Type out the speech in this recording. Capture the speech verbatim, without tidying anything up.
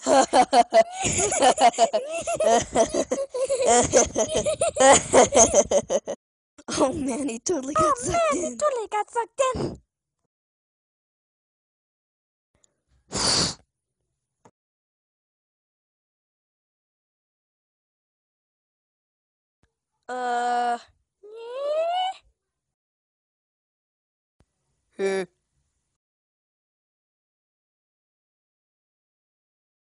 Oh man, he totally got Oh sucked man, he in. totally got sucked in. Uh, Yeah. hey,